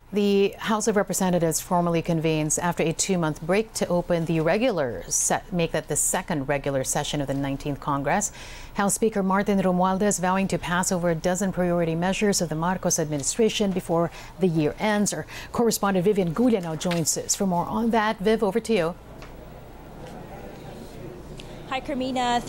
The House of Representatives formally convenes after a 2-month break to open make that the second regular session of the 19th Congress. House Speaker Martin Romualdez vowing to pass over a dozen priority measures of the Marcos administration before the year ends. Our correspondent Vivian Gulia now joins us for more on that. Viv, over to you. Hi, Carmina.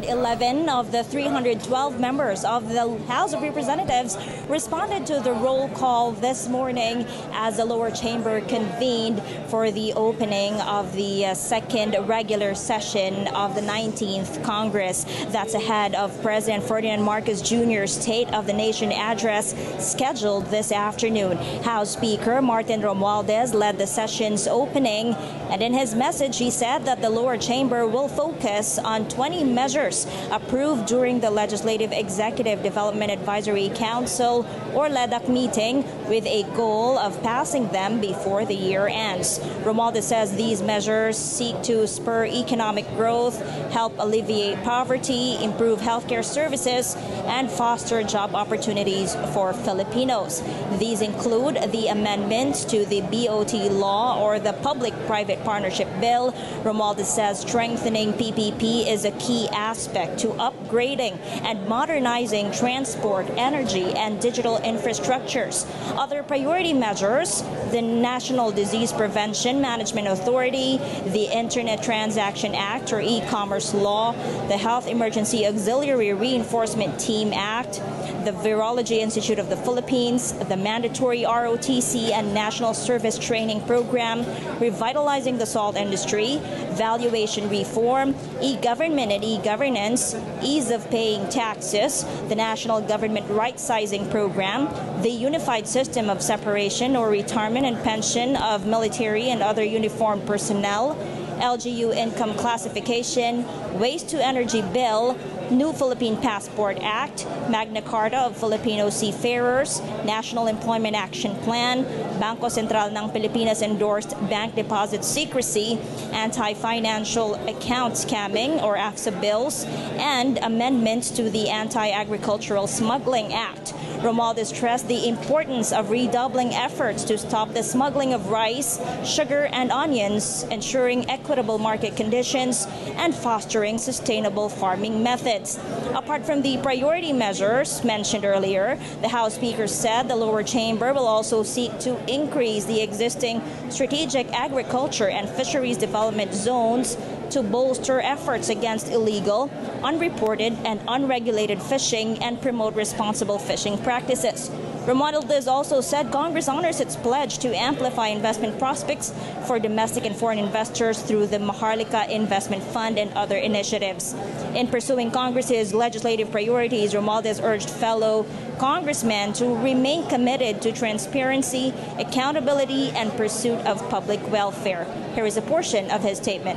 311 of the 312 members of the House of Representatives responded to the roll call this morning as the lower chamber convened for the opening of the second regular session of the 19th Congress. That's ahead of President Ferdinand Marcos Jr.'s State of the Nation address scheduled this afternoon. House Speaker Martin Romualdez led the session's opening, and in his message, he said that the lower chamber will focus on 20 measures approved during the Legislative Executive Development Advisory Council or LEDAC meeting with a goal of passing them before the year ends. Romualdez says these measures seek to spur economic growth, help alleviate poverty, improve healthcare services, and foster job opportunities for Filipinos. These include the amendments to the BOT law or the Public-Private Partnership Bill. Romualdez says strengthening PPP is a key aspect to upgrading and modernizing transport, energy, and digital infrastructures. Other priority measures: the National Disease Prevention Management Authority, the Internet Transaction Act or e-commerce law, the Health Emergency Auxiliary Reinforcement Team Act, the Virology Institute of the Philippines, the mandatory ROTC and National Service Training Program, revitalizing the salt industry, valuation reform, e-government and e-governance, ease of paying taxes, the National Government Right-Sizing Program, the Unified System of Separation or Retirement and Pension of Military and Other Uniformed Personnel, LGU Income Classification, Waste-to-Energy Bill, New Philippine Passport Act, Magna Carta of Filipino Seafarers, National Employment Action Plan, Bangko Sentral ng Pilipinas endorsed bank deposit secrecy, anti-financial account scamming or AFSA bills, and amendments to the Anti-Agricultural Smuggling Act. Romualdez stressed the importance of redoubling efforts to stop the smuggling of rice, sugar, and onions, ensuring equitable market conditions, and fostering sustainable farming methods. Apart from the priority measures mentioned earlier, the House Speaker said the lower chamber will also seek to increase the existing strategic agriculture and fisheries development zones to bolster efforts against illegal, unreported, and unregulated fishing and promote responsible fishing practices. Romualdez also said Congress honors its pledge to amplify investment prospects for domestic and foreign investors through the Maharlika Investment Fund and other initiatives. In pursuing Congress's legislative priorities, Romualdez urged fellow congressmen to remain committed to transparency, accountability, and pursuit of public welfare. Here is a portion of his statement.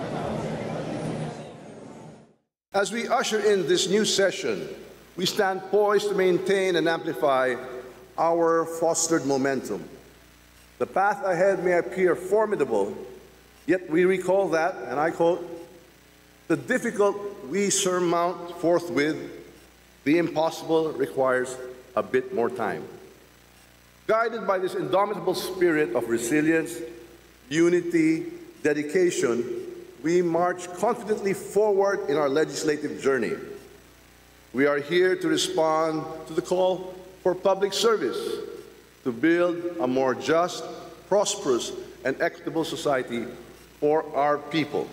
As we usher in this new session, we stand poised to maintain and amplify our fostered momentum. The path ahead may appear formidable, yet we recall that, and I quote, "The difficult we surmount forthwith, the impossible requires a bit more time." Guided by this indomitable spirit of resilience, unity, dedication, we march confidently forward in our legislative journey. We are here to respond to the call for public service, to build a more just, prosperous, and equitable society for our people.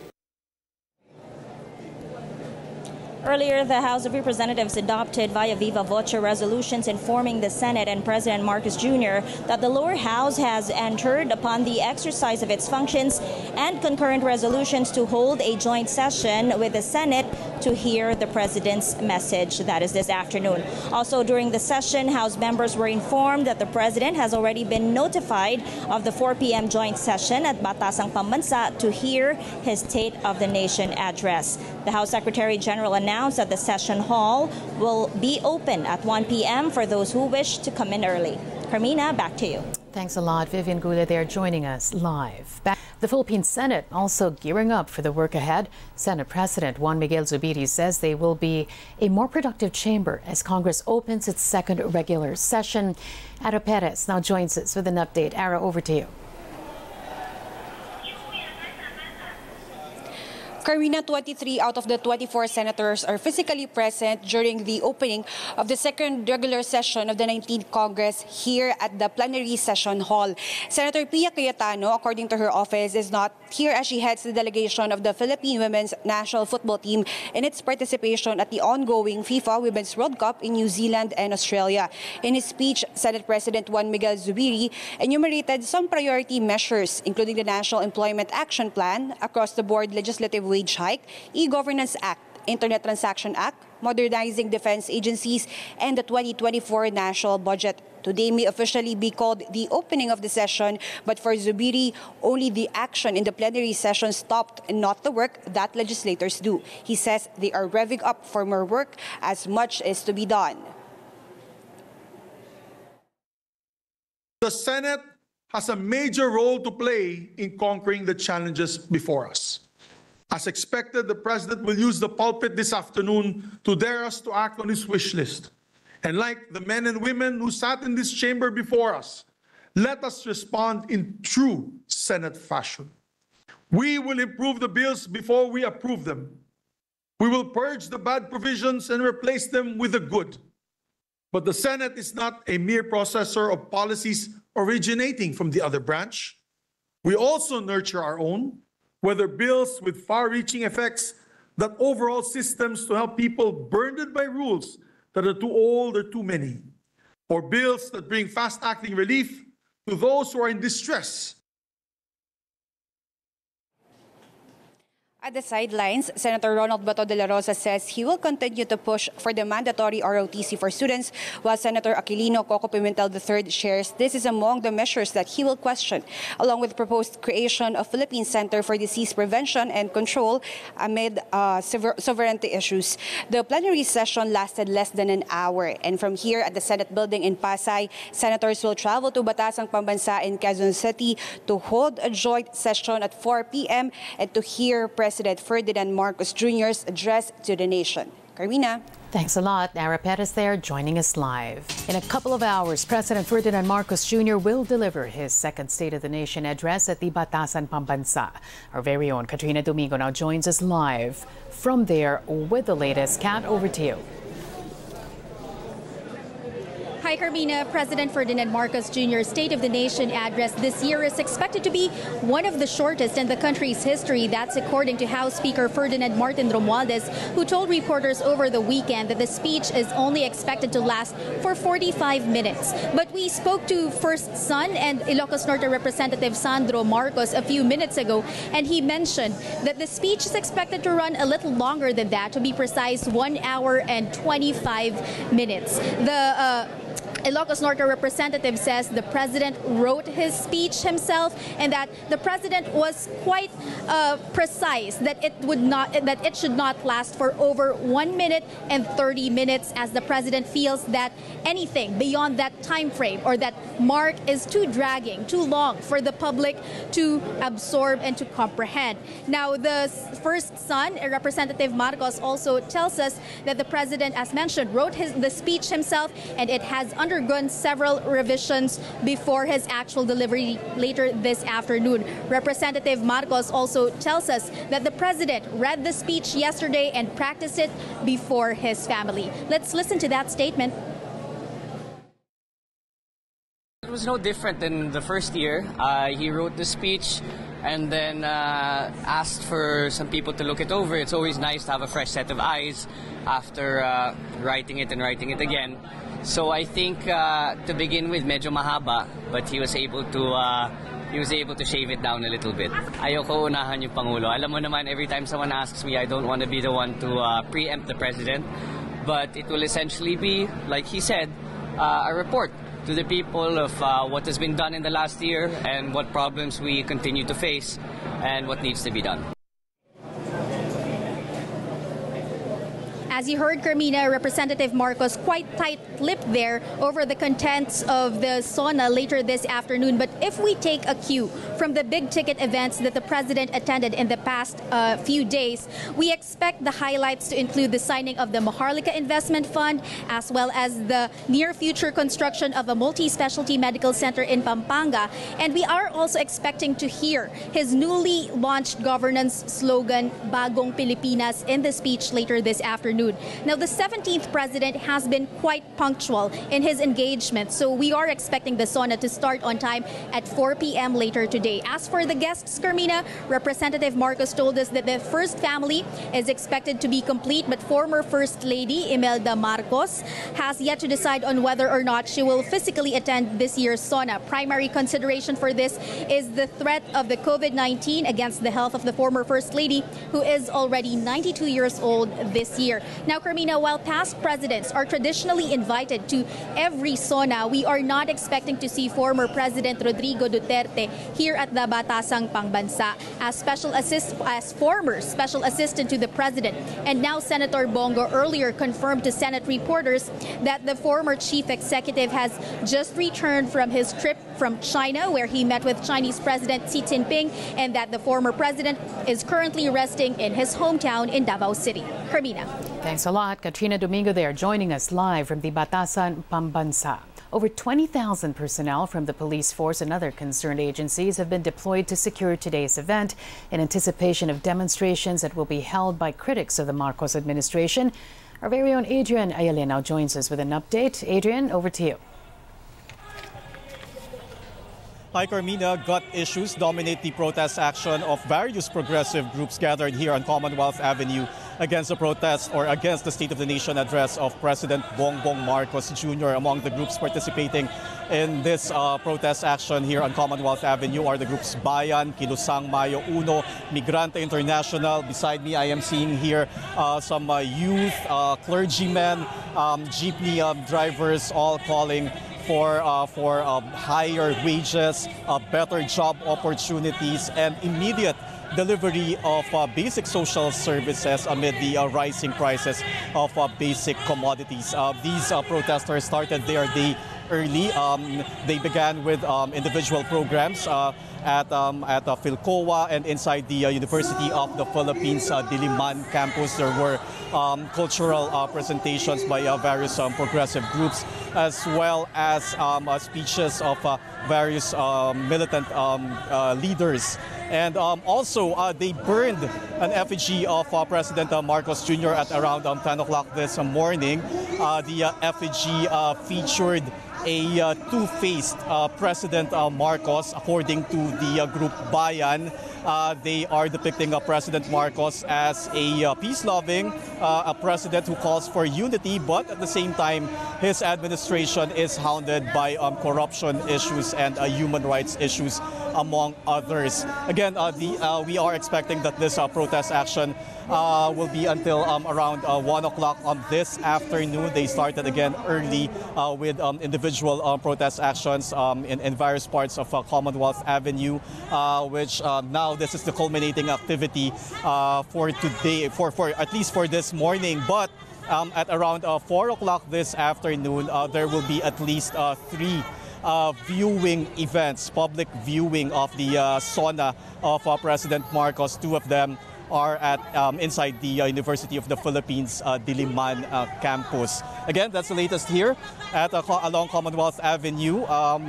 Earlier, the House of Representatives adopted via viva voce resolutions informing the Senate and President Marcos Jr. that the lower house has entered upon the exercise of its functions, and concurrent resolutions to hold a joint session with the Senate to hear the President's message. That is this afternoon. Also during the session, House members were informed that the President has already been notified of the 4 p.m. joint session at Batasang Pambansa to hear his State of the Nation address. The House Secretary General announced that the session hall will be open at 1 p.m. for those who wish to come in early. Carmina, back to you. Thanks a lot. Vivian Gula there joining us live. The Philippine Senate also gearing up for the work ahead. Senate President Juan Miguel Zubiri says they will be a more productive chamber as Congress opens its second regular session. Ara Perez now joins us with an update. Ara, over to you. Karina, 23 out of the 24 senators are physically present during the opening of the second regular session of the 19th Congress here at the plenary session hall. Senator Pia Cayetano, according to her office, is not here as she heads the delegation of the Philippine women's national football team in its participation at the ongoing FIFA Women's World Cup in New Zealand and Australia. In his speech, Senate President Juan Miguel Zubiri enumerated some priority measures, including the National Employment Action Plan, across-the-board legislative wage hike, E-Governance Act, Internet Transaction Act, modernizing defense agencies, and the 2024 national budget. Today may officially be called the opening of the session, but for Zubiri, only the action in the plenary session stopped and not the work that legislators do. He says they are revving up for more work as much is to be done. The Senate has a major role to play in conquering the challenges before us. As expected, the President will use the pulpit this afternoon to dare us to act on his wish list. And like the men and women who sat in this chamber before us, let us respond in true Senate fashion. We will improve the bills before we approve them. We will purge the bad provisions and replace them with the good. But the Senate is not a mere processor of policies originating from the other branch. We also nurture our own, whether bills with far-reaching effects that overhaul systems to help people burdened by rules that are too old or too many, or bills that bring fast-acting relief to those who are in distress. At the sidelines, Senator Ronald Bato de la Rosa says he will continue to push for the mandatory ROTC for students, while Senator Aquilino Coco Pimentel III shares this is among the measures that he will question, along with the proposed creation of Philippine Center for Disease Prevention and Control amid sovereignty issues. The plenary session lasted less than an hour, and from here at the Senate building in Pasay, senators will travel to Batasang Pambansa in Quezon City to hold a joint session at 4 p.m. and to hear President Ferdinand Marcos Jr.'s address to the nation. Carmina. Thanks a lot. Ara Perez there joining us live. In a couple of hours, President Ferdinand Marcos Jr. will deliver his second State of the Nation address at the Batasan Pambansa. Our very own Katrina Domingo now joins us live from there with the latest. Kat, over to you. Hi, Carmina. President Ferdinand Marcos Jr.'s State of the Nation address this year is expected to be one of the shortest in the country's history. That's according to House Speaker Ferdinand Martin Romualdez, who told reporters over the weekend that the speech is only expected to last for 45 minutes. But we spoke to First Son and Ilocos Norte Representative Sandro Marcos a few minutes ago, and he mentioned that the speech is expected to run a little longer than that, to be precise, 1 hour and 25 minutes. The Ilocos Norte representative says the president wrote his speech himself, and that the president was quite precise that it should not last for over 1 minute and 30 minutes, as the president feels that anything beyond that time frame or that mark is too dragging, too long for the public to absorb and to comprehend. Now, the First Son, Representative Marcos, also tells us that the president, as mentioned, wrote the speech himself, and it has undergone several revisions before his actual delivery later this afternoon. Representative Marcos also tells us that the president read the speech yesterday and practiced it before his family. Let's listen to that statement. It was no different than the first year. He wrote the speech and then asked for some people to look it over. It's always nice to have a fresh set of eyes after writing it and writing it again. So I think to begin with, medyo mahaba, but he was able to shave it down a little bit. Ayoko unahan yung Pangulo. Alam mo naman, every time someone asks me, I don't want to be the one to preempt the president, but it will essentially be, like he said, a report to the people of what has been done in the last year and what problems we continue to face and what needs to be done. As you heard, Carmina, Representative Marcos quite tight-lipped there over the contents of the SONA later this afternoon. But if we take a cue from the big-ticket events that the president attended in the past few days, we expect the highlights to include the signing of the Maharlika Investment Fund, as well as the near-future construction of a multi-specialty medical center in Pampanga. And we are also expecting to hear his newly launched governance slogan, Bagong Pilipinas, in the speech later this afternoon. Now, the 17th president has been quite punctual in his engagement, so we are expecting the SONA to start on time at 4 p.m. later today. As for the guests, Carmina, Representative Marcos told us that the first family is expected to be complete, but former First Lady Imelda Marcos has yet to decide on whether or not she will physically attend this year's SONA. Primary consideration for this is the threat of the COVID-19 against the health of the former First Lady, who is already 92 years old this year. Now, Carmina, while past presidents are traditionally invited to every SONA, we are not expecting to see former President Rodrigo Duterte here at the Batasang Pangbansa as former special assistant to the president. And now Senator Bongo earlier confirmed to Senate reporters that the former chief executive has just returned from his trip from China, where he met with Chinese President Xi Jinping, and that the former president is currently resting in his hometown in Davao City. Carmina. Thanks a lot. Katrina Domingo there, joining us live from the Batasan Pambansa. Over 20,000 personnel from the police force and other concerned agencies have been deployed to secure today's event in anticipation of demonstrations that will be held by critics of the Marcos administration. Our very own Adrian Ayala now joins us with an update. Adrian, over to you. Hi, Carmina. Gut issues dominate the protest action of various progressive groups gathered here on Commonwealth Avenue against the protest or against the State of the Nation address of President Bongbong Marcos Jr. Among the groups participating in this protest action here on Commonwealth Avenue are the groups Bayan, Kilusang Mayo Uno, Migrante International. Beside me, I am seeing here some youth, clergymen, jeepney drivers, all calling for higher wages, better job opportunities, and immediate delivery of basic social services amid the rising prices of basic commodities. These protesters started their day early. They began with individual programs at Philcoa and inside the University of the Philippines Diliman campus. There were cultural presentations by various progressive groups, as well as speeches of various militant leaders. And also, they burned an effigy of President Marcos Jr. at around 10 o'clock this morning. The effigy featured a two-faced President Marcos, according to the group Bayan. They are depicting President Marcos as a peace-loving, a president who calls for unity, but at the same time, his administration is hounded by corruption issues and human rights issues, among others. Again, we are expecting that this protest action will be until around 1 o'clock this afternoon. They started again early with individual protest actions in various parts of Commonwealth Avenue, which now this is the culminating activity for today, for at least for this morning. But at around 4 o'clock this afternoon, there will be at least 3 viewing events, public viewing of the SONA of President Marcos. 2 of them are at inside the University of the Philippines Diliman campus. Again, that's the latest here at along Commonwealth Avenue.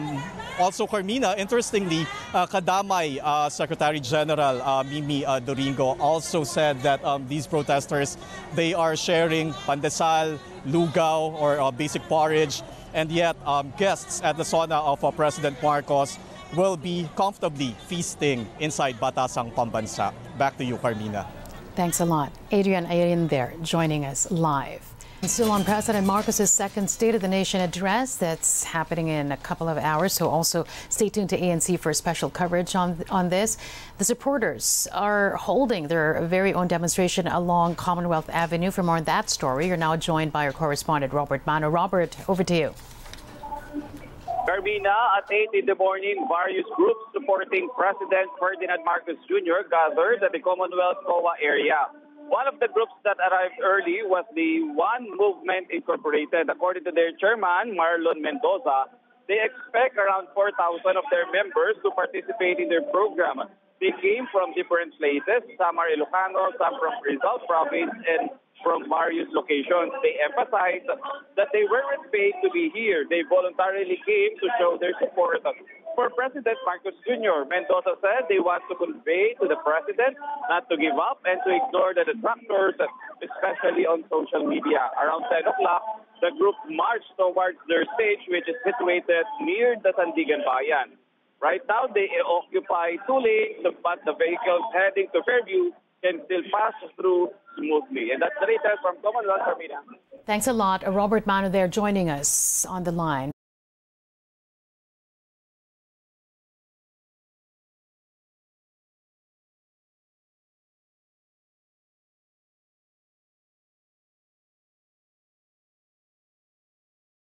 Also, Carmina, interestingly, Kadamay Secretary General Mimi Doringo also said that these protesters, they are sharing pandesal, lugaw, or basic porridge, and yet guests at the SONA of President Marcos will be comfortably feasting inside Batasang Pambansa. Back to you, Carmina. Thanks a lot. Adrian Ayrin there, joining us live. And still on President Marcos's second State of the Nation address that's happening in a couple of hours, so also stay tuned to ANC for special coverage on this. The supporters are holding their very own demonstration along Commonwealth Avenue. For more on that story, you're now joined by our correspondent, Robert Mano. Robert, over to you. Carmina, at 8 in the morning, various groups supporting President Ferdinand Marcos Jr. gathered at the Commonwealth COA area. One of the groups that arrived early was the One Movement Incorporated. According to their chairman, Marlon Mendoza, they expect around 4,000 of their members to participate in their program. They came from different places. Some are Ilocano, some from Rizal Province, and from various locations. They emphasized that they weren't paid to be here. They voluntarily came to show their support for President Marcos Jr. Mendoza said they want to convey to the president not to give up and to ignore the detractors, especially on social media. Around 10 o'clock, the group marched towards their stage, which is situated near the Sandigan Bayan. Right now, they occupy 2 lanes, but the vehicles heading to Fairview can still pass through smoothly. And that's the latest from Commonwealth, Carmina. Thanks a lot. Robert Mano there joining us on the line.